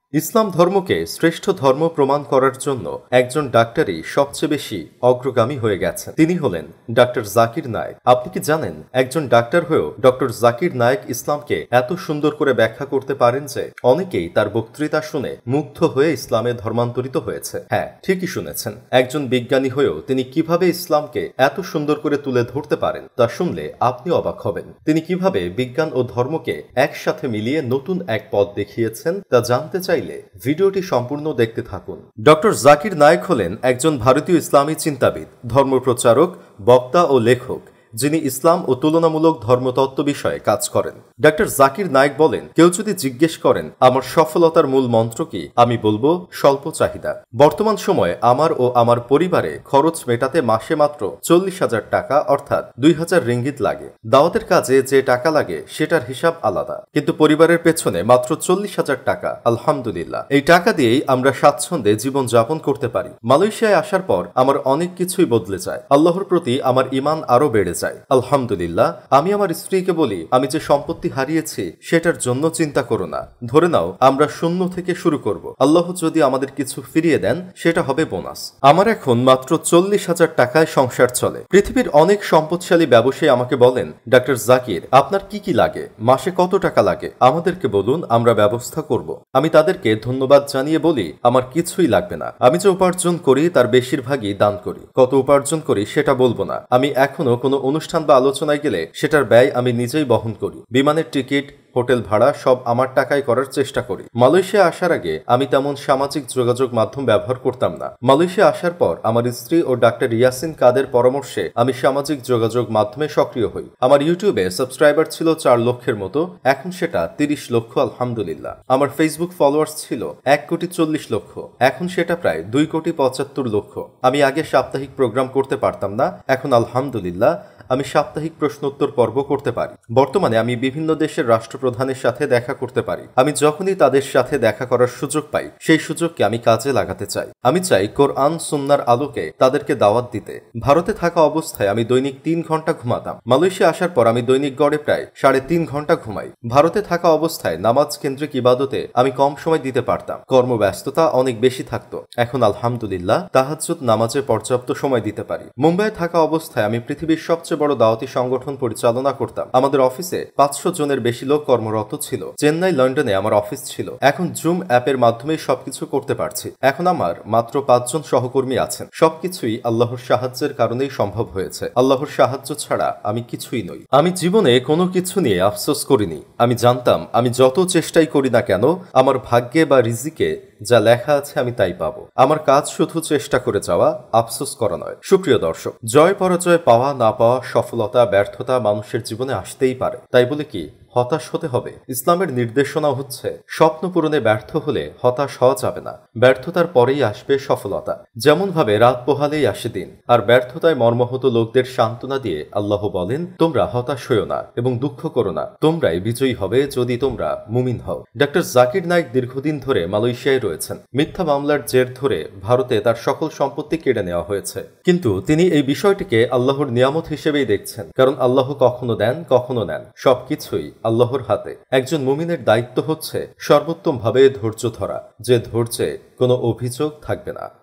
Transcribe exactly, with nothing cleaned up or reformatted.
ইসলাম ধর্মকে শ্রেষ্ঠ ধর্ম প্রমাণ করার জন্য একজন ডাক্তারই সবচেয়ে বেশি অগ্রগামী হয়ে গেছেন। তিনি হলেন ডক্টর জাকির নায়েক। আপনি কি জানেন একজন ডাক্তার হয়েও ডক্টর জাকির নায়েক ইসলামকে এত সুন্দর করে ব্যাখ্যা করতে পারেন যে অনেকেই তার বক্তৃতা শুনে মুগ্ধ হয়ে ইসলামে ধর্মান্তরিত হয়েছে। হ্যাঁ, ঠিকই শুনেছেন, একজন বিজ্ঞানী হয়েও তিনি কিভাবে ইসলামকে এত সুন্দর করে তুলে ধরতে পারেন তা শুনলে আপনি অবাক হবেন। তিনি কিভাবে বিজ্ঞান ও ধর্মকে একসাথে মিলিয়ে নতুন এক পথ দেখিয়েছেন তা জানতে চাই ভিডিওটি সম্পূর্ণ দেখতে থাকুন। ডক্টর জাকির নায়েক হলেন একজন ভারতীয় ইসলামী চিন্তাবিদ, ধর্মপ্রচারক, বক্তা ও লেখক, যিনি ইসলাম ও তুলনামূলক ধর্মতত্ত্ব বিষয়ে কাজ করেন। ডক্টর জাকির নায়েক বলেন, কেউ যদি জিজ্ঞেস করেন আমার সফলতার মূল মন্ত্র কি, আমি বলবো স্বল্প চাহিদা। বর্তমান সময়ে আমার ও আমার পরিবারে খরচ মেটাতে মাসে মাত্র চল্লিশ হাজার টাকা অর্থাৎ দুই হাজার রিঙ্গিত লাগে। দাওয়াতের কাজে যে টাকা লাগে সেটার হিসাব আলাদা, কিন্তু পরিবারের পেছনে মাত্র চল্লিশ হাজার টাকা, আলহামদুলিল্লাহ। এই টাকা দিয়েই আমরা স্বাচ্ছন্দ্যে জীবন যাপন করতে পারি। মালয়েশিয়ায় আসার পর আমার অনেক কিছুই বদলে যায়। আল্লাহর প্রতি আমার ঈমান আরো বেড়ে যায়, আলহামদুলিল্লাহ। আমি আমার স্ত্রীকে বলি, আমি যে সম্পত্তি হারিয়েছি সেটার জন্য চিন্তা করো না, ধরে নাও আমরা শূন্য থেকে শুরু করব। আল্লাহ যদি আমাদের কিছু ফিরিয়ে দেন সেটা হবে বোনাস। আমার এখন মাত্র চল্লিশ হাজার টাকায় সংসার চলে। পৃথিবীর অনেক সম্পদশালী ব্যবসায়ী আমাকে বলেন, ডক্টর জাকির আপনার কি কি লাগে, মাসে কত টাকা লাগে, আমাদেরকে বলুন, আমরা ব্যবস্থা করব। আমি তাদেরকে ধন্যবাদ জানিয়ে বলি, আমার কিছুই লাগবে না। আমি যে উপার্জন করি তার বেশিরভাগই দান করি। কত উপার্জন করি সেটা বলবো না। আমি এখনো কোনো অনুষ্ঠান বা আলোচনায় গেলে সেটার ব্যয় আমি নিজেই বহন করি। বিমানের টিকিট, হোটেল ভাড়া সব আমার টাকায় করার চেষ্টা করি। মালয়েশিয়া আসার আগে আমি তেমন সামাজিক যোগাযোগ মাধ্যম ব্যবহার করতাম না। মালয়েশিয়া আসার পর আমার স্ত্রী ও ডাক্তার ইয়াসিন কাদের পরামর্শে আমি সামাজিক যোগাযোগ মাধ্যমে সক্রিয় হই। আমার ইউটিউবে সাবস্ক্রাইবার ছিল চার লক্ষের মতো, এখন সেটা তিরিশ লক্ষ, আলহামদুলিল্লাহ। আমার ফেসবুক ফলোয়ার্স ছিল এক কোটি চল্লিশ লক্ষ, এখন সেটা প্রায় দুই কোটি পঁচাত্তর লক্ষ। আমি আগে সাপ্তাহিক প্রোগ্রাম করতে পারতাম না, এখন আলহামদুলিল্লাহ আমি সাপ্তাহিক প্রশ্নোত্তর পর্ব করতে পারি। বর্তমানে আমি বিভিন্ন দেশের রাষ্ট্রপ্রধানের সাথে দেখা করতে পারি। আমি যখনই তাদের সাথে দেখা করার সুযোগ পাই সেই সুযোগকে আমি কাজে লাগাতে চাই। আমি চাই কোরআন সুন্নাহর আলোকে তাদেরকে দাওয়াত দিতে। ভারতে থাকা অবস্থায় আমি দৈনিক তিন ঘন্টা ঘুমাতাম। মালয়েশিয়া আসার পর আমি দৈনিক গড়ে প্রায় সাড়ে তিন ঘন্টা ঘুমাই। ভারতে থাকা অবস্থায় নামাজ কেন্দ্রিক ইবাদতে আমি কম সময় দিতে পারতাম, কর্মব্যস্ততা অনেক বেশি থাকতো। এখন আলহামদুলিল্লাহ তাহাজ্জুদ নামাজে পর্যাপ্ত সময় দিতে পারি। মুম্বাইয়ে থাকা অবস্থায় আমি পৃথিবীর সবচেয়ে বড় দাওয়াতি সংগঠন পরিচালনা করতাম। আমাদের অফিসে পাঁচশো জনের বেশি লোক কর্মরত ছিল। চেন্নাই, লন্ডনে আমার অফিস ছিল। এখন জুম অ্যাপের মাধ্যমে সবকিছু করতে পারছি। এখন আমার মাত্র পাঁচজন সহকর্মী আছেন। সবকিছুই আল্লাহর সাহায্যের কারণেই সম্ভব হয়েছে। আল্লাহর সাহায্য ছাড়া আমি কিছুই নই। আমি জীবনে কোনো কিছু নিয়ে আফসোস করিনি। আমি জানতাম আমি যত চেষ্টাই করি না কেন আমার ভাগ্যে বা রিজিকে যা লেখা আছে আমি তাই পাবো। আমার কাজ শুধু চেষ্টা করে যাওয়া, আফসোস করা নয়। সুপ্রিয় দর্শক, জয় পরাজয়, পাওয়া না পাওয়া, সফলতা ব্যর্থতা মানুষের জীবনে আসতেই পারে। তাই বলে কি হতাশ হতে হবে? ইসলামের নির্দেশনা হচ্ছে স্বপ্ন পূরণে ব্যর্থ হলে হতাশ হওয়া যাবে না। ব্যর্থতার পরেই আসবে সফলতা। যেমন ভাবে রাত পোহালেই আসে দিন। আর ব্যর্থতায় মর্মাহত লোকদের সান্ত্বনা দিয়ে আল্লাহ বলেন, তোমরা হতাশ হইও না এবং দুঃখ করো না, তোমরাই বিজয়ী হবে যদি তোমরা মুমিন হও। ডক্টর জাকির নায়েক দীর্ঘদিন ধরে মালয়েশিয়ায় রয়েছেন। মিথ্যা মামলার জের ধরে ভারতে তার সকল সম্পত্তি কেড়ে নেওয়া হয়েছে, কিন্তু তিনি এই বিষয়টিকে আল্লাহর নিয়ামত হিসেবেই দেখছেন। কারণ আল্লাহ কখনো দেন, কখনো নেন, সবকিছুই আল্লাহর হাতে। একজন মুমিনের দায়িত্ব হচ্ছে সর্বোত্তম ভাবে ধৈর্য ধরা, যে ধৈর্যে কোনো অভিযোগ থাকবে না।